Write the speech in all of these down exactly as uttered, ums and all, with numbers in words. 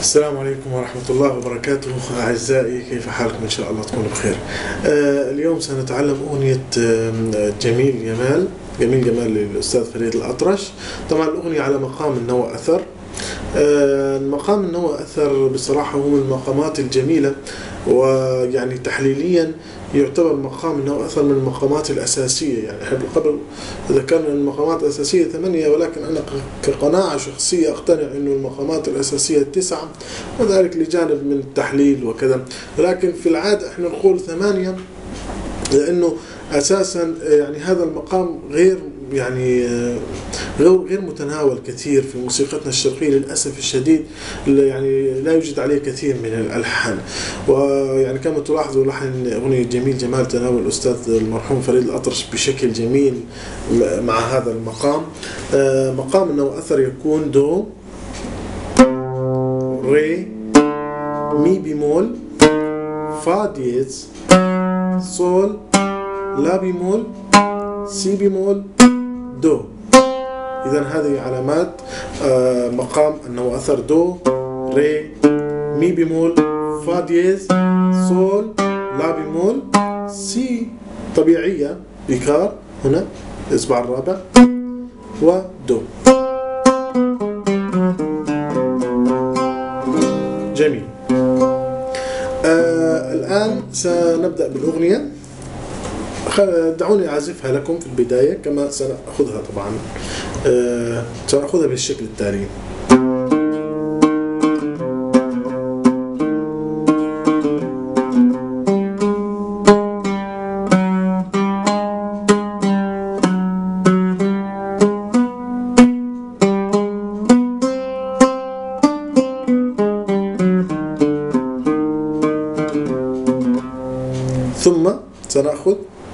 السلام عليكم ورحمة الله وبركاته أعزائي، كيف حالكم؟ إن شاء الله تكونوا بخير. آه اليوم سنتعلم أغنية آه جميل جمال جميل جمال للأستاذ فريد الأطرش. طبعا الأغنية على مقام النوى أثر. آه مقام النوى أثر بصراحة هو من المقامات الجميلة، ويعني تحليليا يعتبر مقام النوى أثر من المقامات الأساسية. يعني احنا قبل ذكرنا أن المقامات الأساسية ثمانية، ولكن أنا كقناعة شخصية أقتنع أنه المقامات الأساسية تسعة، وذلك لجانب من التحليل وكذا، ولكن في العادة احنا نقول ثمانية لأنه أساسا يعني هذا المقام غير يعني غير غير متناول كثير في موسيقتنا الشرقية للأسف الشديد. يعني لا يوجد عليه كثير من الألحان، ويعني كما تلاحظوا لحن أغنية جميل جمال تناول الأستاذ المرحوم فريد الأطرش بشكل جميل مع هذا المقام. مقام النوى أثر يكون دو، ري، مي بيمول، فا دييز، صول، لا بيمول، سي بيمول، دو. إذن هذه علامات آه مقام النوى أثر: دو، ري، مي بيمول، فا دييز، صول، لا بيمول، سي طبيعية بيكار هنا الإصبع الرابع، ودو. جميل. آه الآن سنبدأ بالأغنية. دعوني أعزفها لكم في البداية كما سنأخذها. طبعا أه سنأخذها بالشكل التالي: ثم سنأخذ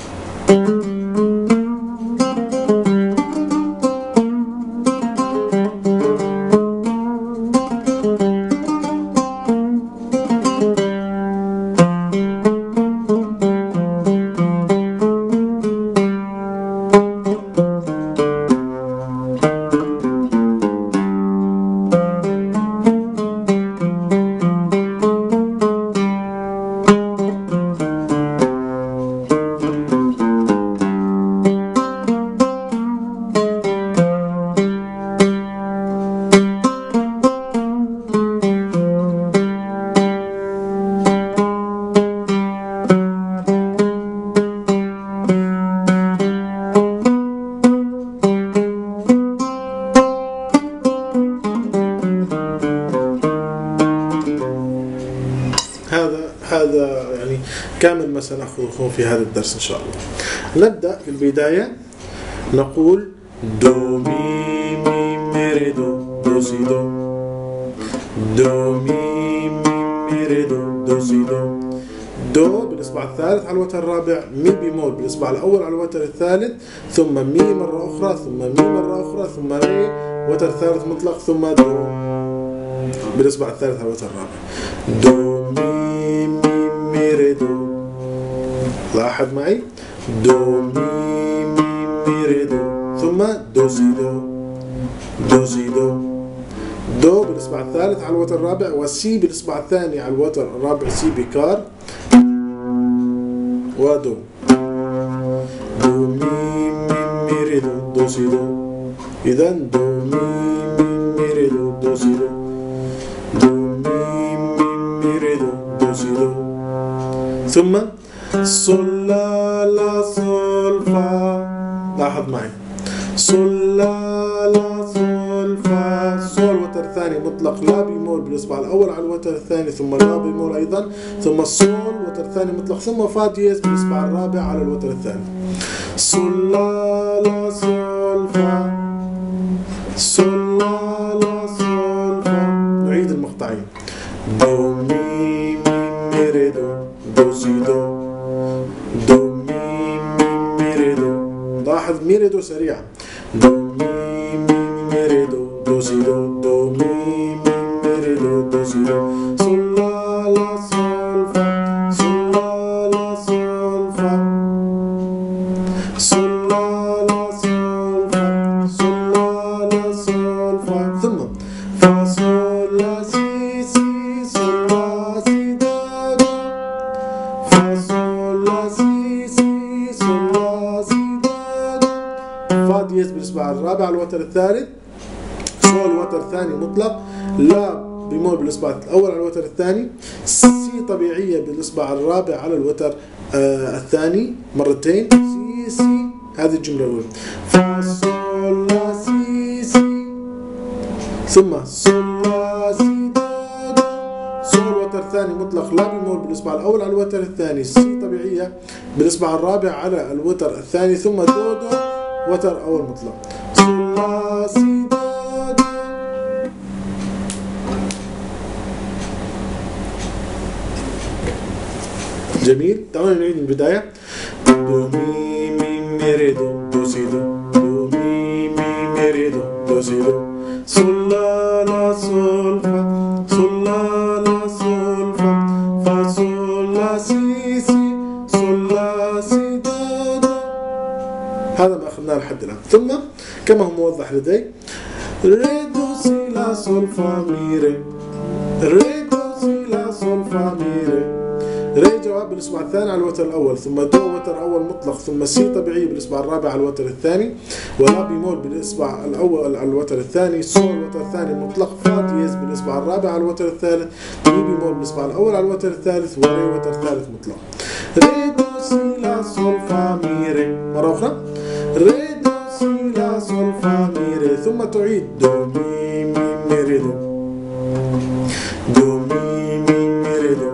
هذا هذا يعني كامل ما سنأخذه في هذا الدرس إن شاء الله. نبدأ في البداية نقول دو مي مي مي ري دو دو سي دو، دو مي مي مي ري دو دو سي دو. دو بالإصبع الثالث على الوتر الرابع، مي بيمول بالإصبع الأول على الوتر الثالث، ثم مي مرة أخرى، ثم مي مرة أخرى، ثم ري وتر ثالث مطلق، ثم دو بالإصبع الثالث على الوتر الرابع. دو مي مي مي ري دو. لاحظ معي: دو مي مي مي ري دو، ثم دو سي دو، دو سي دو. دو بالإصبع الثالث على الوتر الرابع، وسي بالإصبع الثاني على الوتر الرابع، سي بكار، ودو. دو مي مي مي ري دو دو سي دو. إذن دو مي مي مي ري دو دو سي دو، دو مي مي مي ري دو دو سي دو. ثم صول لا لا صول فا. لاحظ معي: صول لا لا صول فا. صول وتر ثاني مطلق، لا بيمول بالإصبع الأول على الوتر الثاني، ثم لا بيمول أيضا، ثم الصول وتر ثاني مطلق، ثم فا دييز بالإصبع الرابع على الوتر الثاني. صول لا لا صول فا، صول لا لا صول فا. نعيد المقطعين: دو مي مي مي ري دو دو سي دو، دو مي مي مي ري دو. لاحظ مي ري دو سريعة: دو مي مي مي ري دو دو سي دو، دو مي مي مي ري دو دو سي دو. صول لا لا صول فا، صول لا لا صول فا، صول لا لا صول فا، صول لا لا صول فا. ثم فا صول لا سي سي الثالث سول وتر ثاني مطلق، لا بيمول بالإصبع الأول على الوتر الثاني، سي طبيعية بالإصبع الرابع على الوتر آه الثاني مرتين، سي سي. هذه الجملة الأولى. فا سول لا سي سي، ثم سول لا سي دو دو، سول وتر ثاني مطلق لا بيمول بالإصبع الأول على الوتر الثاني، سي طبيعية بالإصبع الرابع على الوتر الثاني، ثم دو دو وتر أول مطلق، سول لا سي دو دو. جميل. تعالوا نعيد من البداية. دو مي مي مي ري دو دو سي دو، دو مي مي مي ري دو دو سي دو، سول لا لا سول فا، سول لا لا سول فا، فا سول لا سي سي، سول لا سي دو دو. هذا ما أخذناه لحد الآن. ثم كما هو موضح لدي، ري دو سي لا سول فا مي ري، ري دو سي لا سول فا مي ري. ري جواب بالإصبع الثاني على الوتر الأول، ثم دو وتر أول مطلق، ثم سي طبيعي بالإصبع الرابع على الوتر الثاني، ولا بيمول بالإصبع الأول على الوتر الثاني، سول وتر ثاني مطلق، فا دييز بالإصبع الرابع على الوتر الثالث، مي بيمول بالإصبع الأول على الوتر الثالث، وري وتر ثالث مطلق. ري دو سي لا سول فا مي ري. مرة أخرى. ري دو سي لا سول فا مي ري، ثم تعيد دو مي مي مي ري دو، دو مي مي مي ري دو،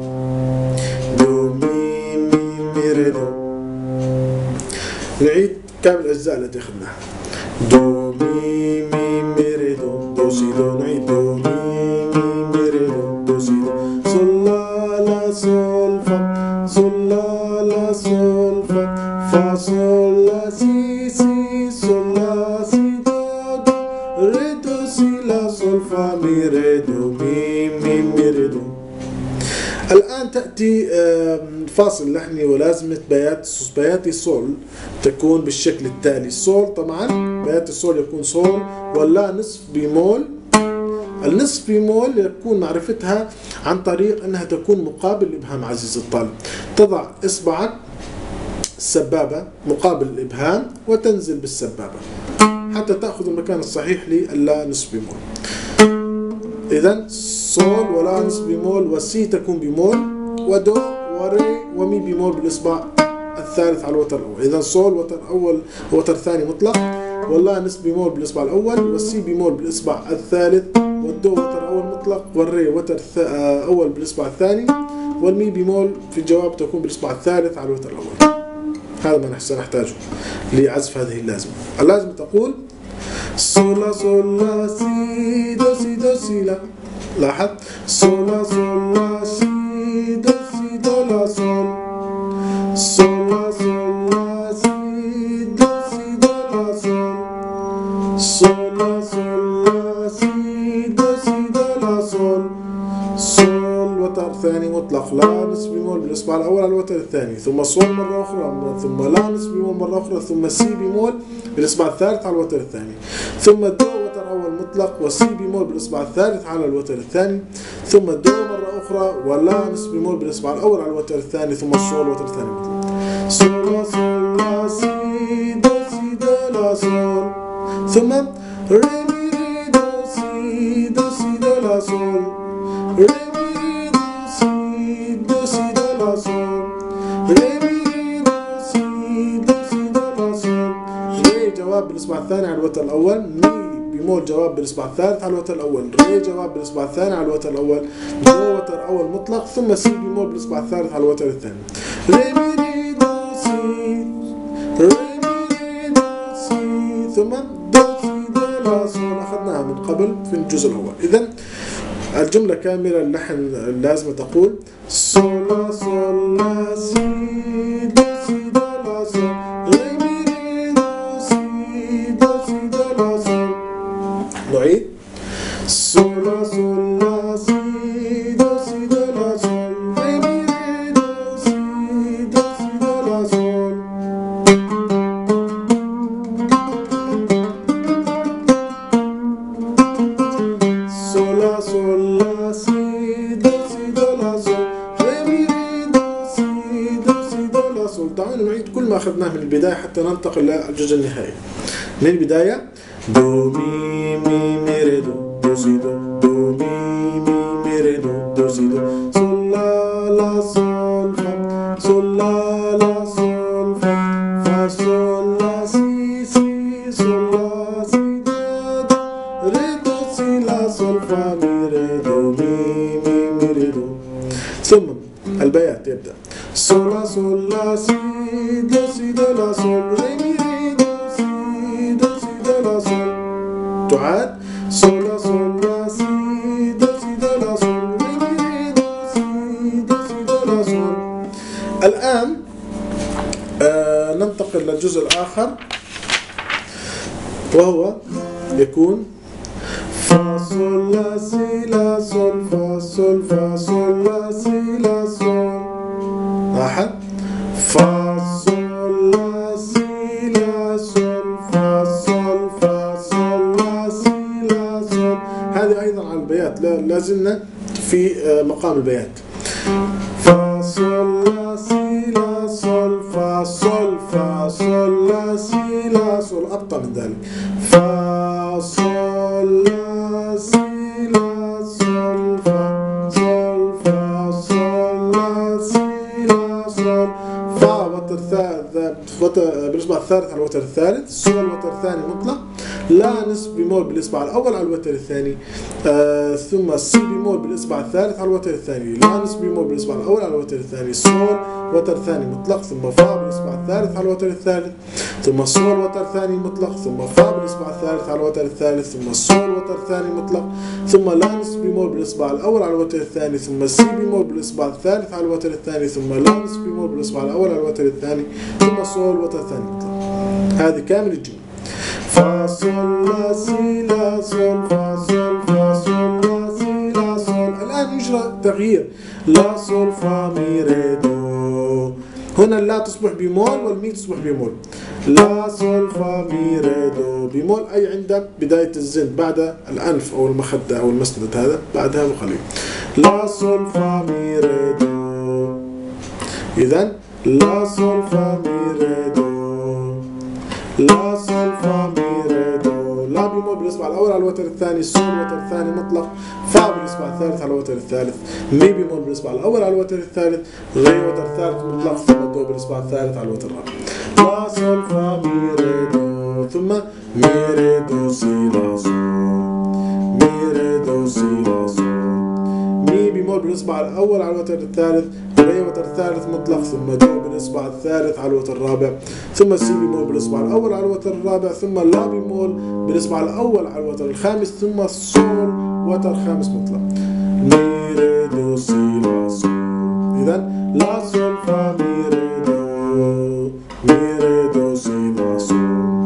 نعيد كامل الأجزاء التي أخذناها. دو مي مي مي ري دو دو سي دو، نعيد دو مي مي مي ري دو دو سي دو، سول لا لا سول فا، سول لا لا سول فا، فا سول لا سي سي، سول لا سي دو دو، ري دو سي لا سول فا مي ري دو مي مي مي ري دو. الآن تأتي فاصل لحني ولازمة بيات بيات الصول تكون بالشكل التالي. الصول طبعا بيات الصول يكون صول ولا نصف بيمول. النصف بيمول يكون معرفتها عن طريق أنها تكون مقابل الإبهام. عزيزي الطالب، تضع إصبعك السبابة مقابل الإبهام وتنزل بالسبابة حتى تأخذ المكان الصحيح للا نصف بيمول. إذن صول ولا نصف بيمول، وسي تكون بيمول، ودو وري ومي بيمول بالإصبع الثالث على الوتر الأول. إذن صول وتر أول وتر ثاني مطلق، ولا نصف بيمول بالإصبع الأول، والسي بيمول بالإصبع الثالث، والدو وتر أول مطلق، والري وتر أول بالإصبع الثاني، والمي بيمول في الجواب تكون بالإصبع الثالث على الوتر الأول. هذا ما سنحتاجه لعزف هذه اللازمة. اللازمة تقول صول صول لا سي دو سي دو سي لا. لاحظ صول صول لا سي دو سي دو لا صول، صول صول لا سي دو سي دو لا صول، صول صول لا سي دو سي دو لا صول، صول وتر ثاني مطلق، لا نصف بيمول بالإصبع الأول على الوتر الثاني، ثم صول مرة أخرى، ثم لا نصف بيمول مرة أخرى، ثم سي بيمول بالإصبع الثالث على الوتر الثاني، ثم دو وتر أول مطلق، وسي بيمول بالإصبع الثالث على الوتر الثاني، ثم دو مرة أخرى، ولا نصف بيمول بالإصبع الأول على الوتر الثاني، ثم الصول وتر ثاني مطلق. صول صول لا سي دو سي دو لا صول، ثم ري مي ري دو سي دو سي دو لا صول، ري مي ري دو سي دو سي دو لا صول، ري مي ري دو سي دو سي دو لا صول. ري جواب بالإصبع الثاني على الوتر الأول، مي بيمول جواب بالإصبع الثالث على الوتر الأول، ري جواب بالإصبع الثاني على الوتر الأول، دو وتر أول مطلق، ثم سي بيمول بالإصبع الثالث على الوتر الثاني. ري مي ري دو سي، ري مي ري دو سي، ثم دو سي دو لا صول. أخذناها من قبل في الجزء الأول. إذن الجملة كاملة اللحن اللازمة تقول صول صول لا سي دو سي دو لا صول، ري مي ري دو سي دو سي دو لا صول. نعيد صول صول لا سي دو سي دو لا صول، ري مي ري دو سي دو سي دو لا صول. صول صول لا سي دو سي دو لا صول، ري مي ري دو سي دو سي دو لا صول. تعالوا نعيد كل ما أخذناه من البداية حتى ننتقل للجزء النهائي. من البداية do mi mi mi re do do si do do mi mi mi re do do si do sol la la sol fa sol la la sol fa fa sol la si si sol la si do do re do si la sol fa mi re do mi mi mi re do. ثم البيات يبدأ sol la sol la si do si do la sol re mi re do si do si do la sol. تعاد sol la sol la si do si do la sol re mi re do si do si do la sol. الآن آه ننتقل للجزء الآخر وهو يكون فا sol la si la sol فا sol فا sol la si la sol. واحد فا sol la si la sol فا sol فا sol la si la sol. هذه أيضا على البيات لا زلنا في مقام البيات. فا sol la si la sol فا sol فا sol la si la sol أبطأ من ذلك. فا sol la si la sol فا sol فا sol la si la sol. فا وتر ثالث بالإصبع الثالث على الوتر الثالث. سول وتر ثاني مطلق. لا نصف بيمول بالإصبع الأول على الوتر الثاني. آه ثم سي بيمول بالإصبع الثالث على الوتر الثاني. لا نصف بيمول بالإصبع الأول على الوتر الثاني. سول وتر ثاني مطلق ثم فا بالإصبع الثالث على الوتر الثالث. ثم سول وتر ثاني مطلق ثم فا بالإصبع الثالث على الوتر الثالث. ثم سول وتر ثاني مطلق ثم لا نصف بيمول بالإصبع الأول على الوتر الثاني. ثم سي بيمول بالإصبع الثالث على الوتر الثاني. ثم لا نصف بيمول بالإصبع الأول على الوتر الثاني. ثم سول وتر ثاني مطلق. هذه كامل الجملة. فا sol la si la sol فا sol فا sol la si la sol. الآن يجرى تغيير لا sol فا مي ري دو. هنا اللا تصبح بمول والمي تصبح بمول. لا sol فا مي ري دو بمول أي عند بداية الزن بعد الأنف أو المخدة أو المسند هذا بعدها بقليل. لا sol فا مي ري دو. إذن لا sol فا مي ري دو لا sol فا مي ري دو. لا بيمول بالإصبع الأول على الوتر الثاني. سول وتر الثاني مطلق. فا بالإصبع الثالث على الوتر الثالث. مي بيمول بالإصبع الأول على الوتر الثالث. غي وتر ثالث مطلق ثم دو بالإصبع الثالث على الوتر الرابع. لا sol فا مي ري دو ثم مي ري دو سي لا sol مي ري دو سي لا sol. مي بيمول بالإصبع الأول على الوتر الثالث. ري وتر ثالث مطلق ثم دو بالإصبع الثالث على الوتر الرابع. ثم سي بيمول بالإصبع الأول على الوتر الرابع. ثم لا بيمول بالإصبع الأول على الوتر الخامس. ثم سول وتر خامس مطلق. مي ري دو سي لا sol. إذن لا sol فا مي ري دو مي ري دو سي لا sol.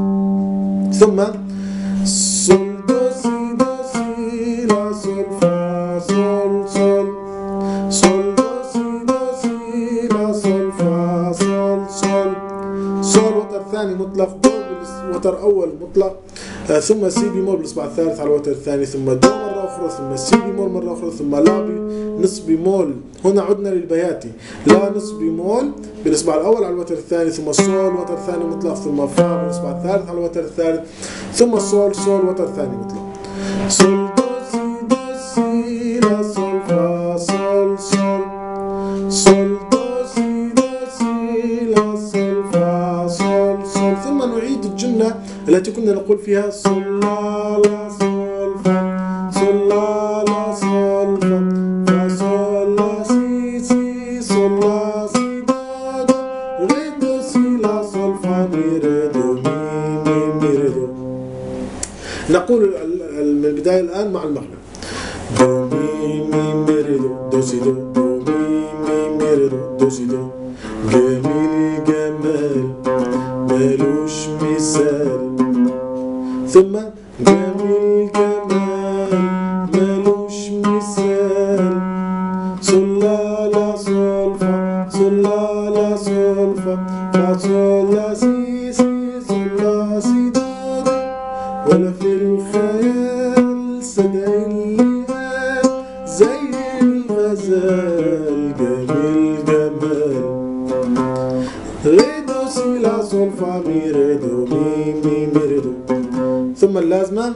ثم sol دو سي دو سي لا sol فا sol sol sol دو سي دو سي لا sol فا sol sol sol وتر ثاني مطلق. دو وتر أول مطلق. آه ثم سي بيمول بالإصبع الثالث على الوتر الثاني. ثم دو مرة أخرى. ثم سي بيمول مرة أخرى. ثم لا نصف بيمول. هنا عدنا للبياتي. لا نصف بيمول بالإصبع الأول على الوتر الثاني. ثم سول وتر ثاني مطلق. ثم فا بالإصبع الثالث على الوتر الثالث. ثم سول سول وتر ثاني مطلق. سول دو سي دو سي لا sol فا sol sol sol دو سي دو سي لا sol فا sol sol. ثم نعيد الجملة التي كنا نقول فيها sol لا لا sol فا sol لا لا sol فا فا sol لا سي سي sol لا سي دو دو ري دو سي لا sol فا مي ري دو مي مي مي ري دو. نقول من البداية الآن مع المغنى. دو مي مي مي ري دو دو سي دو دو مي مي مي ري دو دو سي دو. جميل جمال مالوش مثال. ثم جميل جمال مالوش مثال. sol لا لا sol فا sol لا لا sol فا فا sol لا سي سي sol لا سي دو دو. ولا في الخيال صدق اللي قال زي الغزال. جميل جمال ري دو سي لا sol فا مي ري دو مي مي مي ري دو. ثم اللازمة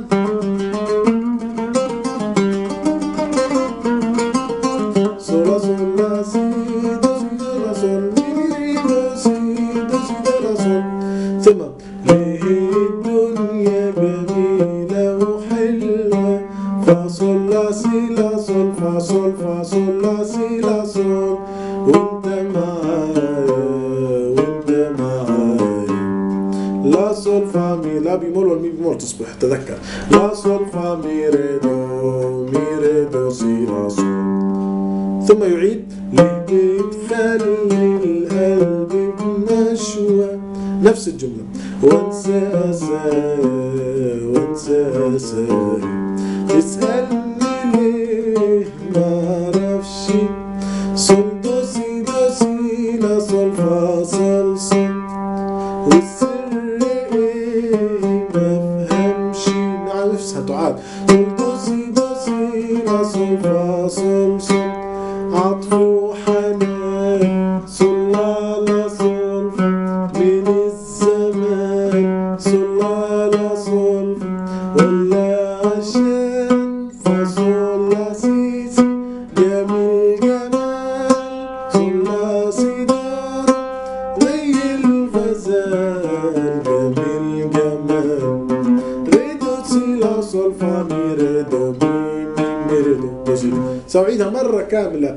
صول لا صول لا سي دو سي دو لا صول مي دو سي دو سي دو لا صول. ثم ليه الدنيا جميلة وحلوة فا صول لا سي لا صول فا صول فا صول لا سي لا صول وانت معايا وانت معايا. لا صول فا مي لا بيمول والمي بيمول تصبح تذكر. لا صول فا مي ري دو مي ري دو سي لا صول. ثم يعيد ليه بتخلي القلب بنشوة نفس الجملة وانسى اسايا وانسى اسايا. تسألني ليه معرفش صول دو سي دو سي لا صول فا صول صول والسر ايه مفهمش. نفسها تعاد صول دو سي دو سي لا صول فا صول صول عطف وحنان صول لا لا صول من الزمان صول لا لا صول ولا عشان فا صول لا سي سي جميل جمال صول لا سي دار زي الغزال جميل جمال. ري دو سي لا صول فا مي ري دو مي مي ري دو دو سي دو. سأعيدها مرة كاملة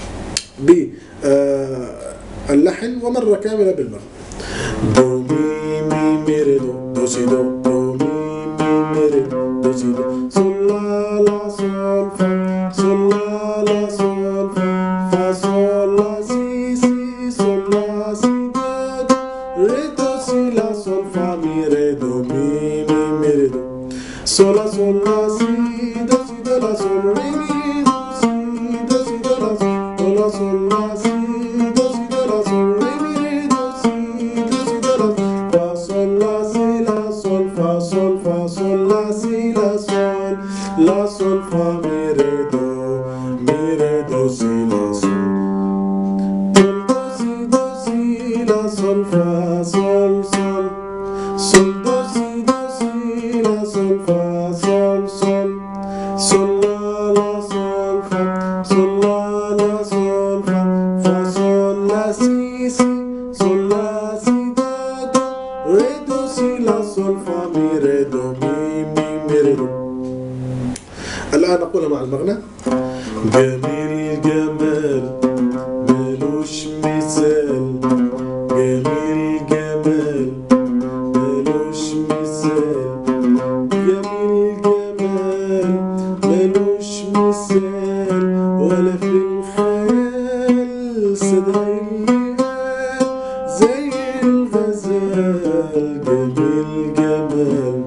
باللحن ومرة كاملة بالمغنى. دو مي مي مي ري دو دو سي دو دو مي مي مي ري دو دو سي دو صول لا لا صول فا صول لا لا صول فا فا صول لا سي سي صول لا سي دو دو ري دو سي لا صول فا مي ري دو مي مي مي ري دو صول لا صول لا سي دو سي دو لا صول ري مي دو سي دو سي دو لا صول لا صول لا سي دو سي دو لا صول ري مي دو سي دو سي دو لا فا صول لا سي لا صول فا صول فا صول لا سي لا صول لا صول فا مي ري دو مي ري دو سي لا صول دو سي دو سي لا صول فا صول صول صول دو سي دو سي لا صول فا صول صول صول لا لا صول فا صول لا لا صول فا فا صول لا سي سي صول لا سي دو دو ري دو سي لا صول فا مي ري دو مي مي مي ري دو. الآن نقولها مع المغنى. جميل جمال ملوش مثال جميل جمال ملوش مثال جميل جمال ملوش مثال ولا في الخيال صدق اللي قال زي الغزال جميل جمال.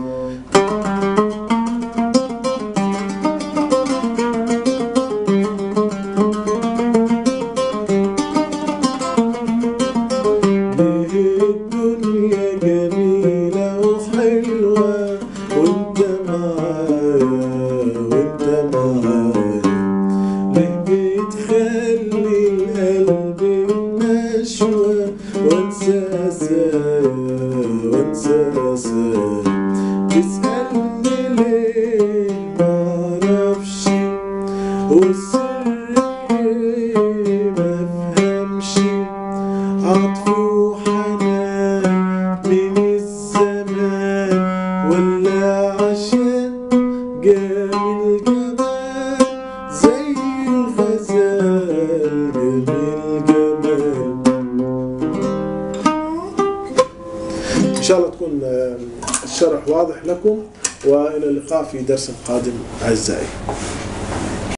الدنيا جميلة وحلوة وانت معايا وانت معايا. ليه بتخلي القلب نشوة وانسى اسايا وانسى اسايا. تسألني ليه معرفش والسر ايه مفهمش. عطف وحنان من الزمان ولا عشان جميل جمال زي الغزال جميل جمال. إن شاء الله تكون الشرح واضح لكم، وإلى اللقاء في درس قادم أعزائي.